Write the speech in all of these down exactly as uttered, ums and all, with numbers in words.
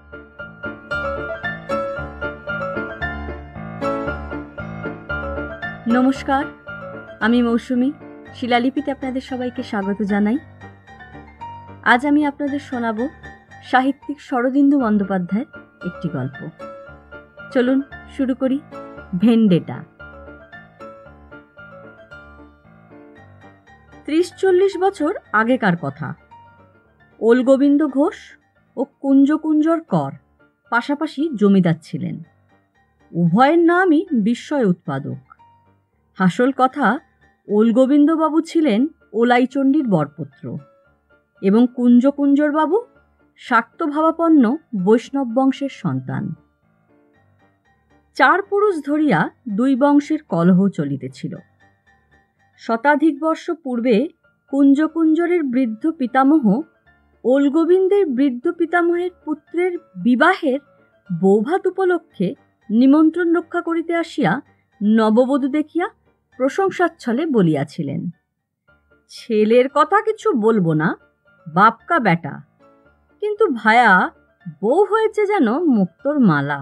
নমস্কার, আমি মৌসুমী। শিলালিপিতে আপনাদের সবাইকে স্বাগত জানাই। আজ আমি আপনাদের শোনাব সাহিত্যিক শরদিন্দু বন্দ্যোপাধ্যায়ের একটি গল্প। চলুন শুরু করি। ভেন্ডেটা। ত্রিশ চল্লিশ বছর আগেকার কথা। ওলগোবিন্দ ঘোষ ও কুঞ্জকুঞ্জর কর পাশাপাশি জমিদার ছিলেন। উভয়ের নামই বিস্ময় উৎপাদক। হাসল কথা, ওলগোবিন্দবাবু ছিলেন ওলাইচণ্ডীর বরপুত্র এবং কুঞ্জকুঞ্জর বাবু শাক্তভাবাপন্ন বৈষ্ণব বংশের সন্তান। চার পুরুষ ধরিয়া দুই বংশের কলহ চলিতেছিল। শতাধিক বর্ষ পূর্বে কুঞ্জকুঞ্জরের বৃদ্ধ পিতামহ ওলগোবিন্দের বৃদ্ধ পিতামহের পুত্রের বিবাহের বৌভাত উপলক্ষে নিমন্ত্রণ রক্ষা করিতে আসিয়া নববধূ দেখিয়া প্রশংসাচ্ছলে বলিয়াছিলেন, ছেলের কথা কিছু বলবো না, বাপকা বেটা, কিন্তু ভায়া বউ হয়েছে যেন মুক্তোর মালা।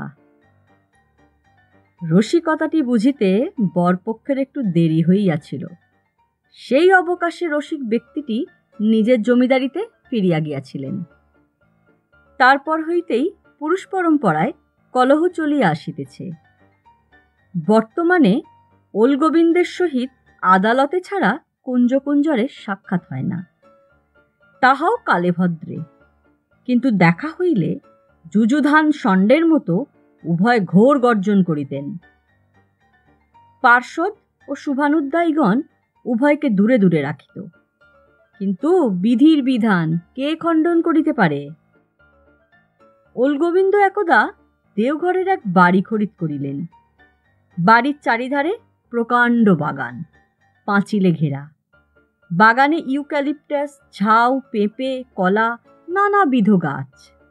রসিকতাটি বুঝিতে বরপক্ষের একটু দেরি হইয়াছিল। সেই অবকাশে রসিক ব্যক্তিটি নিজের জমিদারিতে ফিরিয়া গিয়াছিলেন। তারপর হইতেই পুরুষ পরম্পরায় কলহ চলিয়া আসিতেছে। বর্তমানে ওলগোবিন্দের সহিত আদালতে ছাড়া কুঞ্জকুঞ্জরের সাক্ষাৎ হয় না, তাহাও কালে ভদ্রে। কিন্তু দেখা হইলে যুযুধান ষণ্ডের মতো উভয় ঘোর গর্জন করিতেন। পার্ষদ ও শুভানুধ্যায়ীগণ উভয়কে দূরে দূরে রাখিত। কিন্তু বিধির বিধান কে খণ্ডন করিতে পারে? ওলগোবিন্দ একদা দেওঘরের এক বাড়ি খরিদ করিলেন। বাড়ির চারিধারে প্রকাণ্ড বাগান, পাঁচিলে ঘেরা। বাগানে ইউক্যালিপটাস, ঝাউ, পেঁপে, কলা, নানাবিধ গাছ।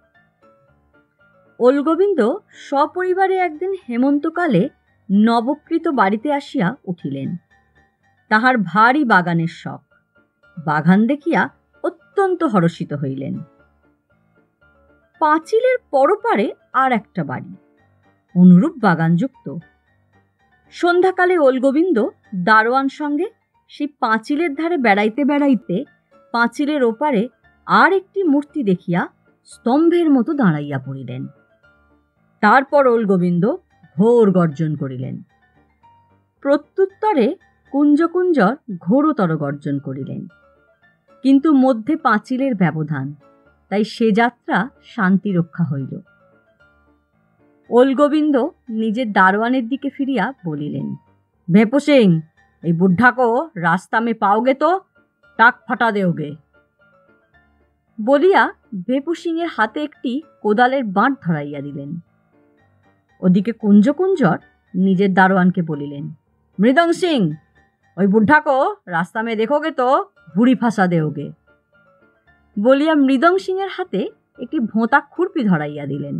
ওলগোবিন্দ সপরিবারে একদিন হেমন্তকালে নবকৃত বাড়িতে আসিয়া উঠিলেন। তাহার ভারী বাগানের শখ। বাগান দেখিয়া অত্যন্ত হরষিত হইলেন। পাঁচিলের পরপারে আর একটা বাড়ি, অনুরূপ বাগানযুক্ত। সন্ধ্যাকালে ওলগোবিন্দ দারোয়ান সঙ্গে সেই পাঁচিলের ধারে বেড়াইতে বেড়াইতে পাঁচিলের ওপারে আর একটি মূর্তি দেখিয়া স্তম্ভের মতো দাঁড়াইয়া পড়িলেন। তারপর ওলগোবিন্দ ঘোর গর্জন করিলেন। প্রত্যুত্তরে কুঞ্জকুঞ্জর ঘোরতর গর্জন করিলেন। কিন্তু মধ্যে পাঁচিলের ব্যবধান, তাই সে যাত্রা শান্তি রক্ষা হইল। ওলগোবিন্দ নিজের দারোয়ানের দিকে ফিরিয়া বলিলেন, ভেপো সিং, এই বুঢ়া को রাস্তা মে পাওগে তো টাক ফাটা দেওগে। বলিয়া ভেপু সিংয়ের হাতে একটি কোদালের বাঁট ধরাইয়া দিলেন। ওদিকে কুঞ্জকুঞ্জর নিজের দারোয়ানকে বলিলেন, মৃদং সিং, ওই বুঢ়া को রাস্তা মে দেখোগে তো ভুড়ি ফাঁসা দেওগে। বলিয়া মৃদং সিংয়ের হাতে একটি ভোঁতা খুরপি ধরাইয়া দিলেন।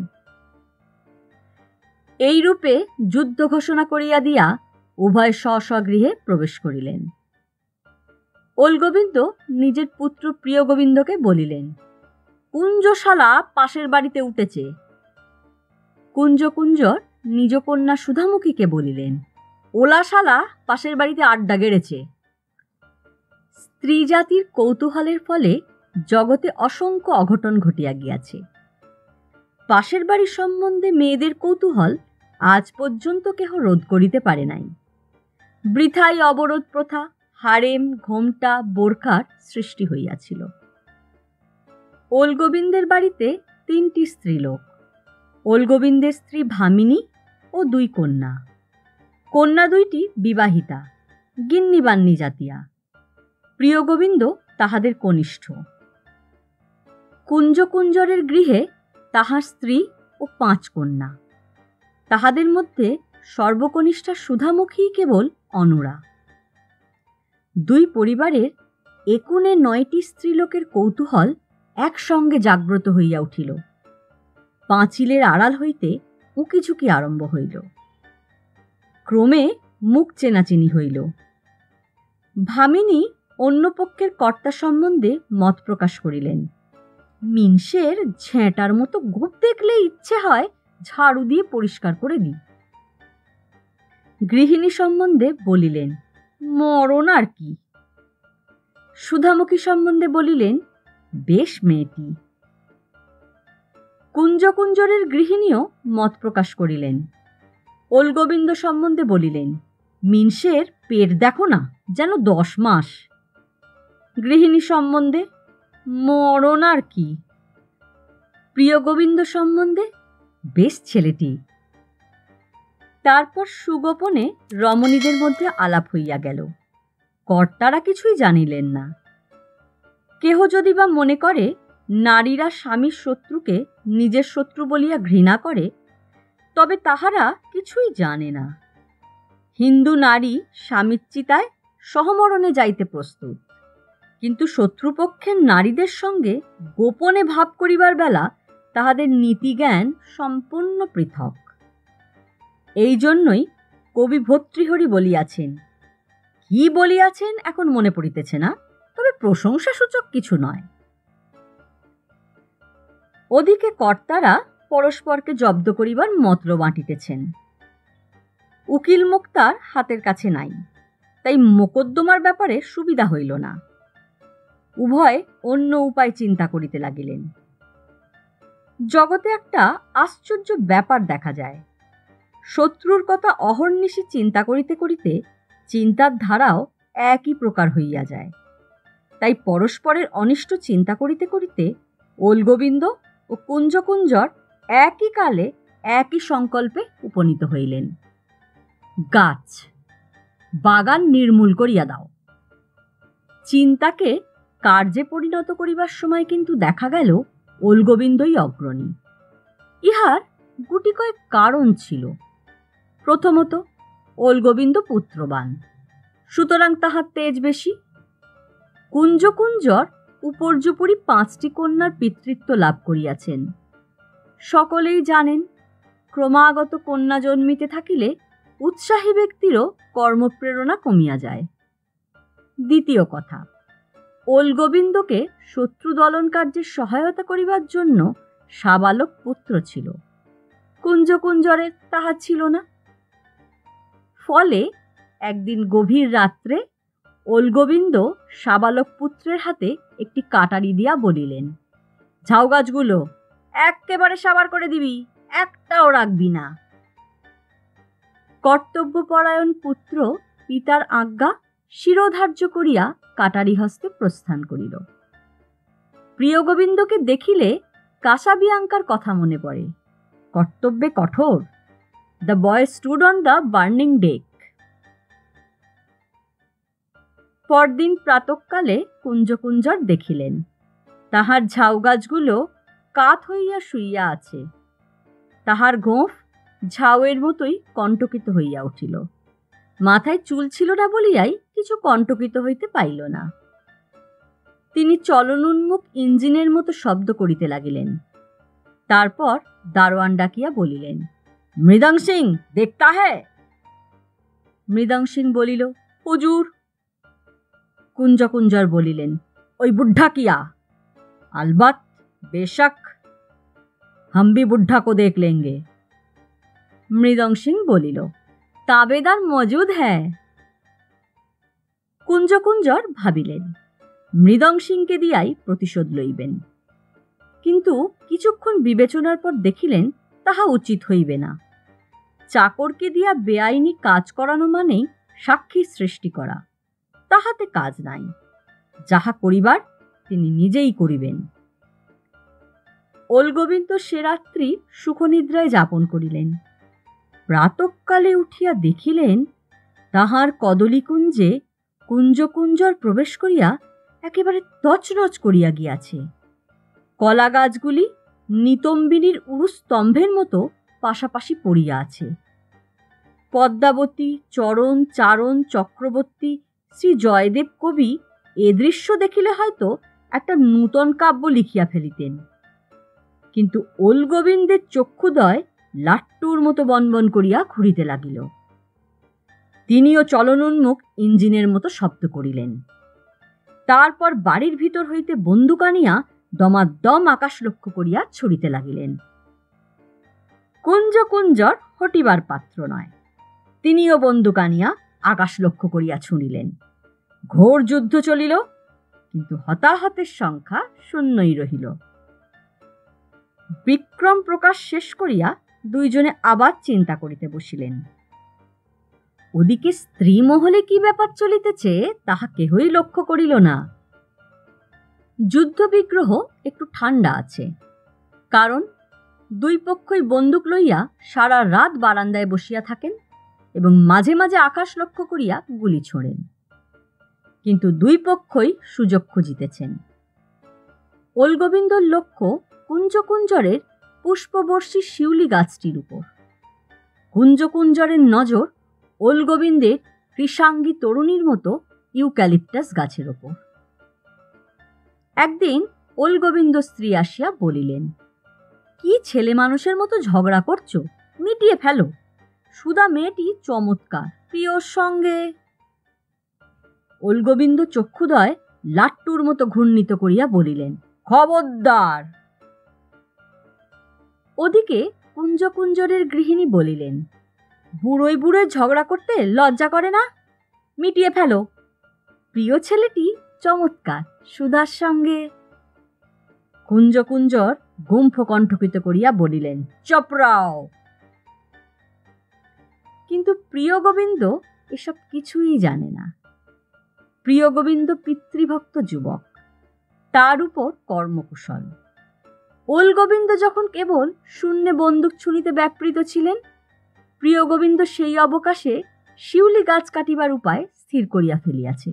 এই রূপে যুদ্ধ ঘোষণা করিয়া দিয়া উভয় স্ব স্বগৃহে প্রবেশ করিলেন। ওলগোবিন্দ নিজের পুত্র প্রিয়গোবিন্দকে বলিলেন, কুঞ্জশালা পাশের বাড়িতে উঠেছে। কুঞ্জকুঞ্জর নিজ কন্যা সুধামুখীকে বলিলেন, ওলাশালা পাশের বাড়িতে আড্ডা গেড়েছে। স্ত্রী জাতির কৌতূহলের ফলে জগতে অসংখ্য অঘটন ঘটিয়া গিয়াছে। পাশের বাড়ির সম্বন্ধে মেয়েদের কৌতূহল আজ পর্যন্ত কেহ রোধ করিতে পারে নাই। বৃথাই অবরোধ প্রথা, হারেম, ঘোমটা, বোরখার সৃষ্টি হইয়াছিল। ওলগোবিন্দের বাড়িতে তিনটি স্ত্রীলোক, ওলগোবিন্দের স্ত্রী ভামিনী ও দুই কন্যা। কন্যা দুইটি বিবাহিতা, গিন্নিবান্নি জাতিয়া। প্রিয়গোবিন্দ তাহাদের কনিষ্ঠ। কুঞ্জকুঞ্জরের গৃহে তাহার স্ত্রী ও পাঁচ কন্যা। তাহাদের মধ্যে সর্বকনিষ্ঠা সুধামুখী কেবল অনড়া। দুই পরিবারের একুনে নয়টি স্ত্রীলোকের কৌতূহল একসঙ্গে জাগ্রত হইয়া উঠিল। পাঁচিলের আড়াল হইতে উঁকিঝুঁকি আরম্ভ হইল। ক্রমে মুখ চেনাচিনি হইল। ভামিনী অন্য পক্ষের কর্তা সম্বন্ধে মত প্রকাশ করিলেন। মিনসের ঝেঁটার মতো গোপ দেখলে ইচ্ছে হয় ঝাড়ু দিয়ে পরিষ্কার করে দিই। গৃহিণী সম্বন্ধে বলিলেন, মরণ আর কি। সুধামুখী সম্বন্ধে বলিলেন, বেশ মেয়েটি। কুঞ্জকুঞ্জরের গৃহিণীও মত প্রকাশ করিলেন। ওলগোবিন্দ সম্বন্ধে বলিলেন, মিনসের পেট দেখো না, যেন দশ মাস। গৃহিণী সম্বন্ধে, মরণ আর কি। প্রিয় গোবিন্দ সম্বন্ধে, বেশ ছেলেটি। তারপর সুগোপনে রমণীদের মধ্যে আলাপ হইয়া গেল। কর্তারা কিছুই জানিলেন না। কেহ যদি বা মনে করে নারীরা স্বামীর শত্রুকে নিজের শত্রু বলিয়া ঘৃণা করে, তবে তাহারা কিছুই জানে না। হিন্দু নারী স্বামীর চিতায় সহমরণে যাইতে প্রস্তুত, কিন্তু শত্রুপক্ষের নারীদের সঙ্গে গোপনে ভাব করিবার বেলা তাহাদের নীতিজ্ঞান সম্পূর্ণ পৃথক। এই জন্যই কবি ভর্তৃহরি বলিয়াছেন, কি বলিয়াছেন এখন মনে পড়িতেছে না, তবে প্রশংসাসূচক কিছু নয়। ওদিকে কর্তারা পরস্পরকে জব্দ করিবার মতলব আঁটিতেছেন। উকিল মুক্তার হাতের কাছে নাই, তাই মোকদ্দমার ব্যাপারে সুবিধা হইল না। উভয় অন্য উপায় চিন্তা করিতে লাগিলেন। জগতে একটা আশ্চর্য ব্যাপার দেখা যায়। শত্রুর কথা অহর্নিশি চিন্তা করিতে করিতে চিন্তার ধারাও একই প্রকার হইয়া যায়। তাই পরস্পরের অনিষ্ট চিন্তা করিতে করিতে ওলগোবিন্দ ও কুঞ্জকুঞ্জর একই কালে একই সংকল্পে উপনীত হইলেন। গাছ, বাগান নির্মূল করিয়া দাও। চিন্তাকে কার্যে পরিণত করিবার সময় কিন্তু দেখা গেল ওলগোবিন্দই অগ্রণী। ইহার গুটি কয়েক কারণ ছিল। প্রথমত, ওলগোবিন্দ পুত্রবান, সুতরাং তাহার তেজ বেশি। কুঞ্জকুঞ্জর উপর্যুপরি পাঁচটি কন্যার পিতৃত্ব লাভ করিয়াছেন। সকলেই জানেন, ক্রমাগত কন্যা জন্মিতে থাকিলে উৎসাহী ব্যক্তিরও কর্মপ্রেরণা কমিয়া যায়। দ্বিতীয় কথা, ওলগোবিন্দকে শত্রু দলন কার্যে সহায়তা করিবার জন্য সাবালক পুত্র ছিল, কুঞ্জকুঞ্জরের তাহা ছিল না। ফলে একদিন গভীর রাত্রে ওলগোবিন্দ সাবালক পুত্রের হাতে একটি কাটারি দিয়া বলিলেন, ঝাউ গাছগুলো একেবারে সাবার করে দিবি, একটাও রাখবি না। কর্তব্যপরায়ণ পুত্র পিতার আজ্ঞা শিরোধার্য করিয়া কাটারি হস্তে প্রস্থান করিল। প্রিয় গোবিন্দকে দেখিলে কাসাবিয়াঙ্কার কথা মনে পড়ে, কর্তব্যে কঠোর। The boy stood on the burning deck. পরদিন প্রাতঃকালে কুঞ্জকুঞ্জর দেখিলেন, তাহার ঝাউ গাছগুলো কাত হইয়া শুইয়া আছে। তাহার গোঁফ ঝাউয়ের মতোই কণ্টকিত হইয়া উঠিল। মাথায় চুল ছিল না বলিয়াই কিছু কণ্টকিত হইতে পাইল না। তিনি চলনোন্মুখ ইঞ্জিনের মতো শব্দ করিতে লাগিলেন। তারপর দারোয়ান ডাকিয়া বলিলেন, মৃদং সিং দেখতা হ্যায়। মৃদং সিং বলিল, হুজুর। কুঞ্জকুঞ্জর বলিলেন, ওই বুদ্ধা কিয়া? अलबत, बेशक, हम भी बुढ़ा को देख लेंगे। মৃদং সিং বলিল, তাবেদার মজুদ হ্যায়। কুঞ্জকুঞ্জর ভাবিলেন, মৃদং সিংকে দিয়াই প্রতিশোধ লইবেন। কিন্তু কিছুক্ষণ বিবেচনার পর দেখিলেন তাহা উচিত হইবে না। চাকরকে দিয়া বেআইনি কাজ করানো মানেই সাক্ষী সৃষ্টি করা, তাহাতে কাজ নাই। যাহা করিবার তিনি নিজেই করিবেন। ওলগোবিন্দ সে রাত্রি সুখনিদ্রায় যাপন করিলেন। প্রাতঃকালে উঠিয়া দেখিলেন তাহার কদলীকুঞ্জে কুঞ্জকুঞ্জর প্রবেশ করিয়া একেবারে তছনছ করিয়া গিয়াছে। কলা গাছগুলি নিতম্বিনীর উরু স্তম্ভের মতো পাশাপাশি পড়িয়া আছে। পদ্মাবতী, চরণ, চারণ, চক্রবর্তী, শ্রী জয়দেব কবি এ দৃশ্য দেখিলে হয়তো একটা নূতন কাব্য লিখিয়া ফেলিতেন। কিন্তু ওলগোবিন্দের চক্ষুদয় লাট্টুর মতো বনবন করিয়া ঘুরিতে লাগিল। তিনিও চলনোন্মুখ ইঞ্জিনের মতো শব্দ করিলেন। তারপর বাড়ির ভিতর হইতে বন্দুক আনিয়া দমাদম আকাশ লক্ষ্য করিয়া ছুড়িতে লাগিলেন। কুঞ্জ কুঞ্জর হটিবার পাত্র নয়, তিনিও বন্দুক আনিয়া আকাশ লক্ষ্য করিয়া ছুঁড়িলেন। ঘোর যুদ্ধ চলিল, কিন্তু হতাহতের সংখ্যা শূন্যই রহিল। বিক্রম প্রকাশ শেষ করিয়া দুইজনে আবার চিন্তা করিতে বসিলেন। ওদিকে স্ত্রী মহলে কি ব্যাপার চলিতেছে তাহা কেহই লক্ষ্য করিল না। যুদ্ধ বিগ্রহ একটু ঠান্ডা আছে, কারণ দুই পক্ষই বন্দুক লইয়া সারা রাত বারান্দায় বসিয়া থাকেন এবং মাঝে মাঝে আকাশ লক্ষ্য করিয়া গুলি ছোড়েন, কিন্তু দুই পক্ষই সুযোগ খুঁজিতেছেন। ওলগোবিন্দর লক্ষ্য কুঞ্জকুঞ্জরের পুষ্পবর্ষী শিউলি গাছটির উপর। কুঞ্জকুঞ্জরের নজর ওলগোবিন্দের কৃষাঙ্গী তরুণীর মতো ইউক্যালিপটাস গাছের ওপর। একদিন ওলগোবিন্দ স্ত্রী আসিয়া বলিলেন, কি ছেলে মানুষের মতো ঝগড়া করছো, মিটিয়ে ফেলো। সুধা মেয়েটি চমৎকার, প্রিয়র সঙ্গে। ওলগোবিন্দ চক্ষুদয় লাট্টুর মতো ঘূর্ণিত করিয়া বলিলেন, খবরদার। ওদিকে কুঞ্জকুঞ্জরের গৃহিণী বলিলেন, বুড়োই বুড়োয় ঝগড়া করতে লজ্জা করে না, মিটিয়ে ফেলো। প্রিয় ছেলেটি চমৎকার, সুধার সঙ্গে। কুঞ্জকুঞ্জর গুম্ফ কণ্ঠকিত করিয়া বলিলেন, চপরাও। কিন্তু প্রিয় গোবিন্দ এসব কিছুই জানে না। প্রিয় গোবিন্দ পিতৃভক্ত যুবক, তার উপর কর্মকুশল। ওলগোবিন্দ যখন কেবল শূন্যে বন্দুক ছুঁড়িতে ব্যাপৃত ছিলেন, প্রিয় গোবিন্দ সেই অবকাশে শিউলি গাছ কাটিবার উপায় স্থির করিয়া ফেলিয়াছে।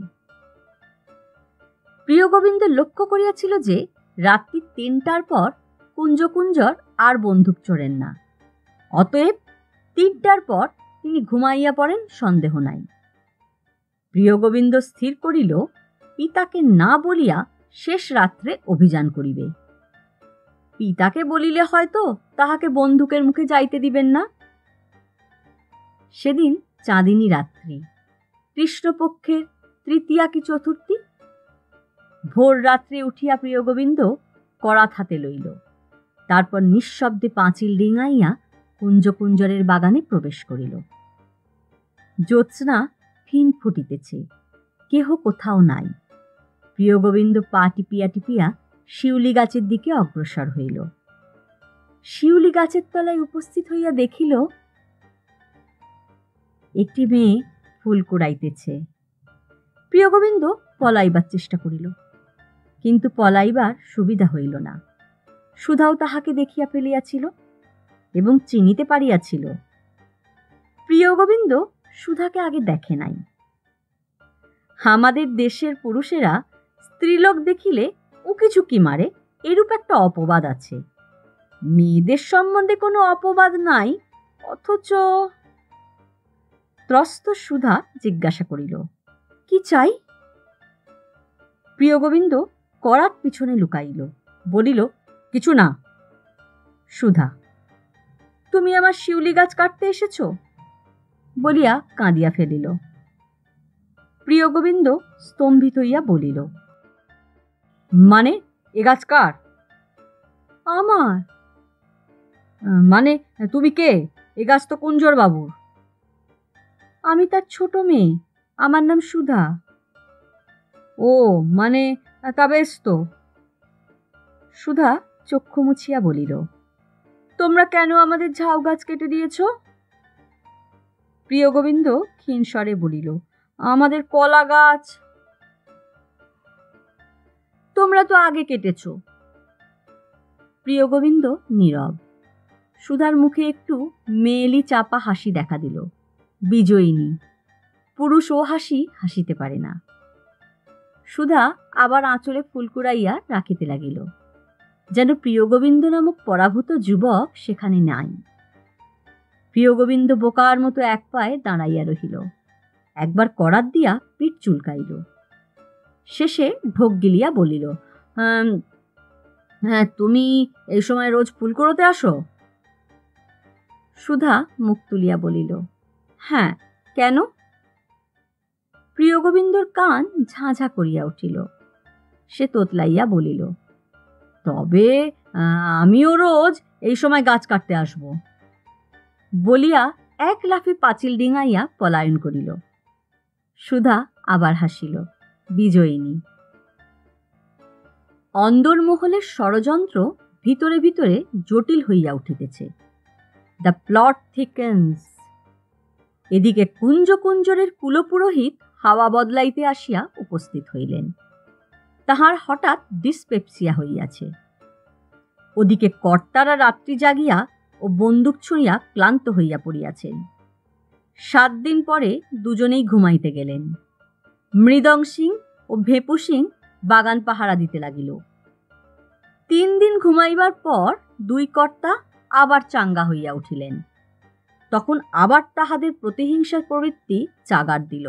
প্রিয় গোবিন্দ লক্ষ্য করিয়াছিল যে রাত্রি তিনটার পর কুঞ্জকুঞ্জর আর বন্দুক চোরেন না, অতএব তিনটার পর তিনি ঘুমাইয়া পড়েন সন্দেহ নাই। প্রিয় গোবিন্দ স্থির করিল পিতাকে না বলিয়া শেষ রাত্রে অভিযান করিবে। পিতাকে বলিলে হয়তো তাহাকে বন্দুকের মুখে যাইতে দিবেন না। সেদিন চাঁদিনী রাত্রি, কৃষ্ণপক্ষের তৃতীয়া কি চতুর্থী। ভোর রাত্রে উঠিয়া প্রিয় গোবিন্দ করাত হাতে লইল, তারপর নিঃশব্দে পাঁচিল ডিঙাইয়া কুঞ্জকুঞ্জরের বাগানে প্রবেশ করিল। জ্যোৎস্না ফিন ফুটিতেছে, কেহ কোথাও নাই। প্রিয় গোবিন্দ পা টিপিয়া টিপিয়া শিউলি গাছের দিকে অগ্রসর হইল। শিউলি গাছের তলায় উপস্থিত হইয়া দেখিল একটি মেয়ে ফুল কুড়াইতেছে। প্রিয় গোবিন্দ পলাইবার চেষ্টা করিল, কিন্তু পলাইবার সুবিধা হইল না। সুধাও তাহাকে দেখিয়া ফেলিয়াছিল এবং চিনিতে পারিয়াছিল। প্রিয় গোবিন্দ সুধাকে আগে দেখে নাই। আমাদের দেশের পুরুষেরা স্ত্রীলোক দেখিলে উকিঝুঁকি মারে, এরূপ একটা অপবাদ আছে। মেয়েদের সম্বন্ধে কোনো অপবাদ নাই, অথচ। ত্রস্ত সুধা জিজ্ঞাসা করিল, কি চাই? প্রিয় গোবিন্দ করাত পিছনে লুকাইল, বলিল, কিছু না। সুধা, তুমি আমার শিউলি গাছ কাটতে এসেছ বলিয়া কাঁদিয়া ফেলিল। প্রিয় গোবিন্দ স্তম্ভিত হইয়া বলিল, মানে এ গাছ কার? আমার। মানে তুমি কে? এ গাছ তো কুঞ্জর বাবুর। আমি তার ছোট মেয়ে, আমার নাম সুধা। ও মানে তা বেশ তো। সুধা চক্ষু মুছিয়া বলিল, তোমরা কেন আমাদের ঝাউ গাছ কেটে দিয়েছ? প্রিয় গোবিন্দ ক্ষীণ স্বরে বলিল, আমাদের কলা গাছ। তোমরা তো আগে কেটেছ। প্রিয় গোবিন্দ নীরব। সুধার মুখে একটু মেয়েলি চাপা হাসি দেখা দিল। বিজয়িনী পুরুষ ও হাসি হাসিতে পারে না। সুধা আবার আঁচলে ফুল কুড়াইয়া রাখিতে লাগিল, যেন প্রিয় গোবিন্দ নামক পরাভূত যুবক সেখানে নাই। প্রিয় গোবিন্দ বোকার মতো এক পায়ে দাঁড়াইয়া রহিল, একবার করাত দিয়া পিঠ চুলকাইল। শেষে ঢোক গিলিয়া বলিল, হ্যাঁ, তুমি এই সময় রোজ ফুল কুড়োতে আসো? সুধা মুখ তুলিয়া বলিল, হ্যাঁ, কেন? প্রিয় গোবিন্দর কান ঝাঁঝা করিয়া উঠিল। সে তোতলাইয়া বলিল, তবে আমিও রোজ এই সময় গাছ কাটতে আসব বলিয়া এক লাফে পাঁচিল ডিঙাইয়া পলায়ন করিল। সুধা আবার হাসিল, বিজয়িনী। অন্দরমহলের ষড়যন্ত্র ভিতরে ভিতরে জটিল হইয়া উঠিতেছে। The plot থিকেন্স। এদিকে কুঞ্জ কুঞ্জরের কুলপুরোহিত হাওয়া বদলাইতে আসিয়া উপস্থিত হইলেন। তাহার হঠাৎ ডিসপেপসিয়া হইয়াছে। ওদিকে কর্তারা রাত্রি জাগিয়া ও বন্দুক ছুঁড়িয়া ক্লান্ত হইয়া পড়িয়াছেন। সাত দিন পরে দুজনেই ঘুমাইতে গেলেন। মৃদং সিং ও ভেপু সিং বাগান পাহারা দিতে লাগিল। তিন দিন ঘুমাইবার পর দুই কর্তা আবার চাঙ্গা হইয়া উঠিলেন। তখন আবার তাহাদের প্রতিহিংসার প্রবৃত্তি জাগার দিল।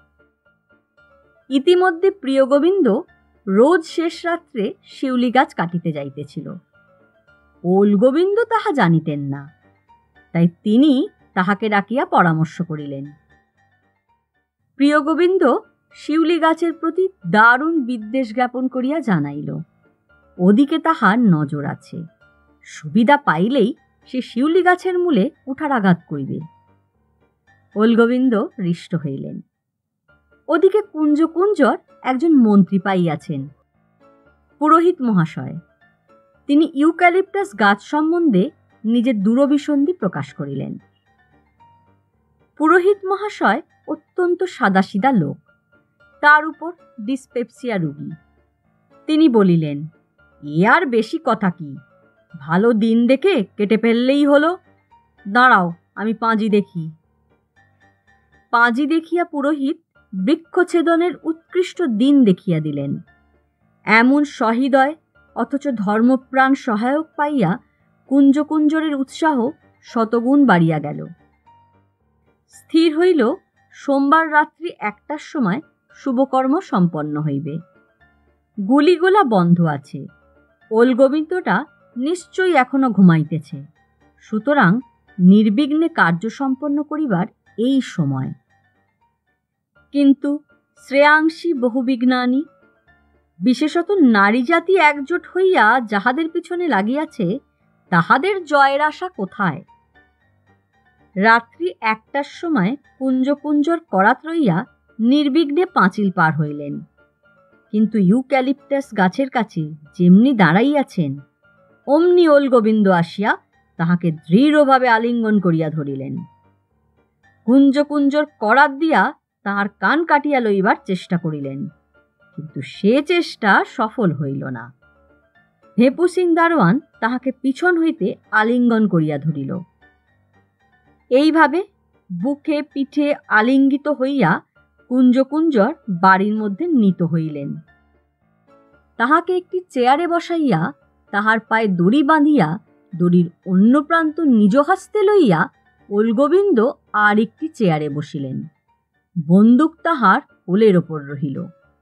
ইতিমধ্যে প্রিয়গোবিন্দ রোজ শেষ রাত্রে শিউলি গাছ কাটিতে যাইতেছিল। ওলগোবিন্দ তাহা জানিতেন না, তাই তিনি তাহাকে ডাকিয়া পরামর্শ করিলেন। প্রিয়গোবিন্দ শিউলি গাছের প্রতি দারুণ বিদ্বেষ জ্ঞাপন করিয়া জানাইল, ওদিকে তাহার নজর আছে, সুবিধা পাইলেই সে শিউলি গাছের মূলে কুঠার আঘাত করিবে। ওলগোবিন্দ হৃষ্ট হইলেন। ওদিকে কুঞ্জ কুঞ্জর একজন মন্ত্রী পাইয়াছেন, পুরোহিত মহাশয়। তিনি ইউক্যালিপটাস গাছ সম্বন্ধে নিজের দূরভিসন্ধি প্রকাশ করিলেন। পুরোহিত মহাশয় অত্যন্ত সাদাসিধা লোক, তার উপর ডিসপেপসিয়া রোগী। তিনি বলিলেন, এ আর বেশি কথা কি, ভালো দিন দেখে কেটে ফেললেই হলো। দাঁড়াও, আমি পাঁজি দেখি। পাঁজি দেখিয়া পুরোহিত বৃক্ষছেদনের উৎকৃষ্ট দিন দেখিয়া দিলেন। এমন সহৃদয় অথচ ধর্মপ্রাণ সহায়ক পাইয়া কুঞ্জ কুঞ্জরের উৎসাহ শতগুণ বাড়িয়া গেল। স্থির হইল সোমবার রাত্রি একটার সময় শুভকর্ম সম্পন্ন হইবে। গুলিগোলা বন্ধ আছে, ওলগোবিন্দটা নিশ্চয়ই এখনো ঘুমাইতেছে, সুতরাং নির্বিঘ্নে কার্য সম্পন্ন করিবার এই সময়। কিন্তু শ্রেয়াংসী বহুবিঘ্নানি, বিশেষত নারী জাতি একজোট হইয়া যাহাদের পিছনে লাগিয়াছে, তাহাদের জয়ের আশা কোথায়? রাত্রি একটার সময় কুঞ্জ কুঞ্জর করাত রইয়া নির্বিঘ্নে পাঁচিল পার হইলেন। কিন্তু ইউক্যালিপটাস গাছের কাছে যেমনি দাঁড়াইয়াছেন, অমনি ওলগোবিন্দ আসিয়া তাহাকে দৃঢ়ভাবে আলিঙ্গন করিয়া ধরিলেন। কুঞ্জ কুঞ্জর করাত দিয়া তাহার কান কাটিয়া লইবার চেষ্টা করিলেন, কিন্তু সে চেষ্টা সফল হইল না। ভেপু সিং দারোয়ান তাহাকে পিছন হইতে আলিঙ্গন করিয়া ধরিল। এইভাবে বুকে পিঠে আলিঙ্গিত হইয়া কুঞ্জ কুঞ্জর বাড়ির মধ্যে নীত হইলেন। তাহাকে একটি চেয়ারে বসাইয়া তাহার পায়ে দড়ি বাঁধিয়া দড়ির অন্য প্রান্ত নিজ হস্তে লইয়া ওলগোবিন্দ আর একটি চেয়ারে বসিলেন। বন্দুক তাহার কোলের ওপর রহিল।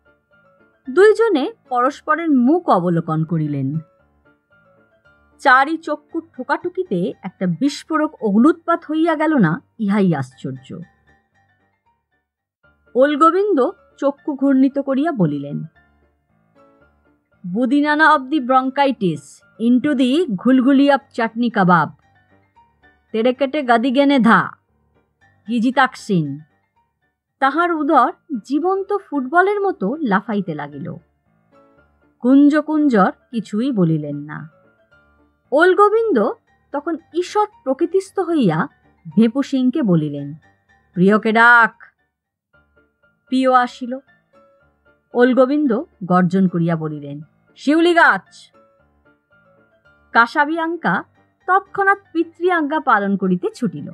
দুইজনে পরস্পরের মুখ অবলোকন করিলেন। চারি চক্ষু ঠোকাঠুকিতে একটা বিস্ফোরক অগ্নুৎপাত হইয়া গেল না, ইহাই আশ্চর্য। ওলগোবিন্দ চক্ষু ঘূর্ণিত করিয়া বলিলেন, বুদিনানা of the bronchitis into the ঘুলঘুলি অব চাটনি কাবাব, তেড়ে কেটে গাদিগেনে ধা গিজিতাকসিন। তাহার উদর জীবন্ত ফুটবলের মতো লাফাইতে লাগিল। কুঞ্জ কুঞ্জর কিছুই বলিলেন না। ওলগোবিন্দ তখন ঈষৎ প্রকৃতিস্থ হইয়া ভেপু সিংকে বলিলেন, প্রিয়কে ডাক। প্রিয় আসিল। ওলগোবিন্দ গর্জন করিয়া বলিলেন, শিউলি গাছ। কাসাবি আঙ্কা তৎক্ষণাৎ পিতৃ আজ্ঞা পালন করিতে ছুটিল।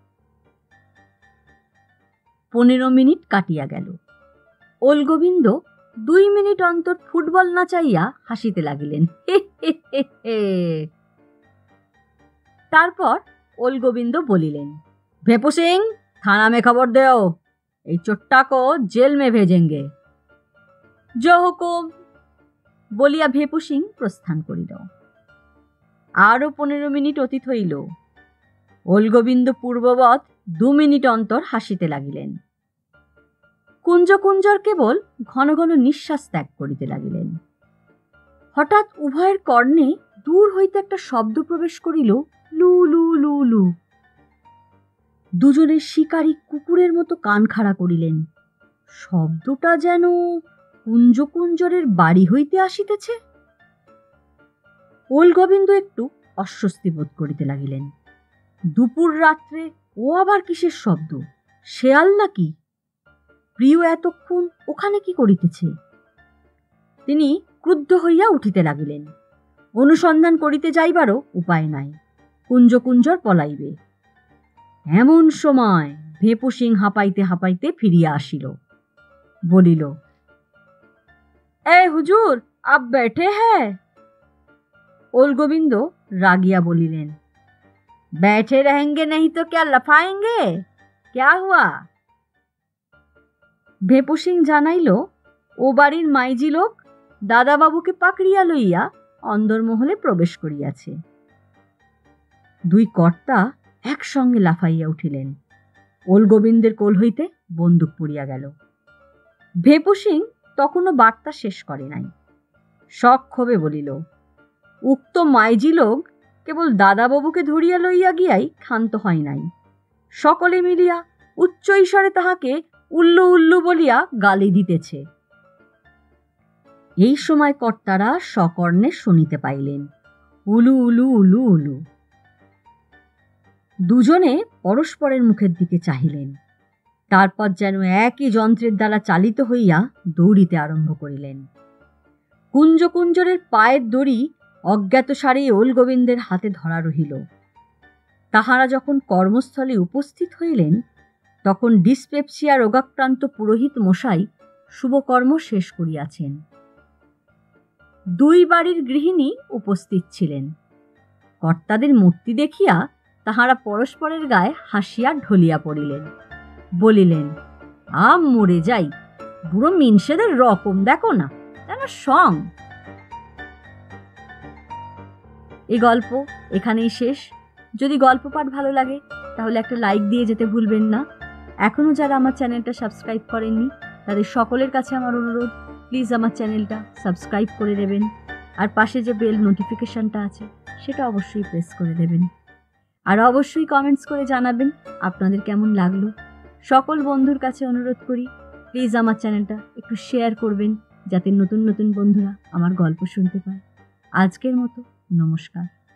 পনেরো মিনিট কাটিয়া গেল। ওলগোবিন্দ দুই মিনিট অন্তর ফুটবল নাচাইয়া হাসিতে লাগিলেন। হে হে হে হে। তারপর ওলগোবিন্দ বলিলেন, ভেপু সিং, থানা মে খবর দেও, এই চোট্টা কো জেল মে ভেজেঙ্গে। জো হুকুম বলিয়া ভেপু সিং প্রস্থান করিল। আরও পনেরো মিনিট অতীত হইল। ওলগোবিন্দ পূর্ববৎ দু মিনিট অন্তর হাসিতে লাগিলেন। কুঞ্জ কুঞ্জর কেবল ঘন ঘন নিঃশ্বাস ত্যাগ করিতে লাগিলেন। হঠাৎ উভয়ের কর্ণে দূর হইতে একটা শব্দ প্রবেশ করিল, লু লু লু লু। দুজনের শিকারী কুকুরের মতো কান খাড়া করিলেন। শব্দটা যেন কুঞ্জকুঞ্জরের বাড়ি হইতে আসিতেছে। ওলগোবিন্দ একটু অস্বস্তি বোধ করিতে লাগিলেন। দুপুর রাত্রে ও আবার কিসের শব্দ? শেয়াল নাকি? প্রিয় এতক্ষণ ওখানে কি করিতেছে? তিনি ক্রুদ্ধ হইয়া উঠিতে লাগিলেন। অনুসন্ধান করিতে যাইবারও উপায় নাই, কুঞ্জকুঞ্জর পলাইবে। এমন সময় ভেপু সিং হাঁপাইতে হাঁপাইতে ফিরিয়া আসিল। বলিল, এ হুজুর, আপ बैठे हैं? ওলগোবিন্দ রাগিয়া বলিলেন, बैठे रहेंगे नहीं तो क्या लफाएंगे? क्या हुआ? ভেপু সিং জানাইল, ও বাড়ির মাইজি লোক দাদাবাবুকে পাকড়িয়া লইয়া অন্দরমহলে প্রবেশ করিয়াছে। দুই কর্তা একসঙ্গে লাফাইয়া উঠিলেন। ওলগোবিন্দের কোল হইতে বন্দুক পড়িয়া গেল। ভেপু সিং তখনও বার্তা শেষ করে নাই। সক্ষোভে বলিল, উক্ত মাইজি লোক কেবল দাদাবাবুকে ধরিয়া লইয়া গিয়াই ক্ষান্ত হয় নাই, সকলে মিলিয়া উচ্চ ঈশ্বরে তাহাকে উল্লু উল্লু বলিয়া গালি দিতেছে। এই সময় কর্তারা সকর্ণে শুনিতে পাইলেন, উলু উলু উলু উলু। দুজনে পরস্পরের মুখের দিকে চাহিলেন, তারপর যেন একই যন্ত্রের দ্বারা চালিত হইয়া দৌড়িতে আরম্ভ করিলেন। কুঞ্জকুঞ্জরের পায়ের দড়ি অজ্ঞাতসারে ওলগোবিন্দের হাতে ধরা রহিল। তাহারা যখন কর্মস্থলে উপস্থিত হইলেন, তখন ডিসপেপসিয়া রোগাক্রান্ত পুরোহিত মশাই শুভকর্ম শেষ করিয়াছেন। দুই বাড়ির গৃহিণী উপস্থিত ছিলেন। কর্তাদের মূর্তি দেখিয়া তাহারা পরস্পরের গায়ে হাসিয়া ঢলিয়া পড়িলেন। বলিলেন, আম মরে যাই, বুড়ো মিনসেদের রকম দেখো না, যেন সং। এই গল্প এখানেই শেষ। যদি গল্প পাঠ ভালো লাগে তাহলে একটা লাইক দিয়ে যেতে ভুলবেন না। এখনও যারা আমার চ্যানেলটা সাবস্ক্রাইব করেননি তাদের সকলের কাছে আমার অনুরোধ, প্লিজ আমার চ্যানেলটা সাবস্ক্রাইব করে দেবেন। আর পাশে যে বেল নোটিফিকেশনটা আছে সেটা অবশ্যই প্রেস করে দেবেন। আর অবশ্যই কমেন্টস করে জানাবেন আপনাদের কেমন লাগলো। সকল বন্ধুর কাছে অনুরোধ করি, প্লিজ আমার চ্যানেলটা একটু শেয়ার করবেন, যাতে নতুন নতুন বন্ধুরা আমার গল্প শুনতে পায়। আজকের মতো নমস্কার।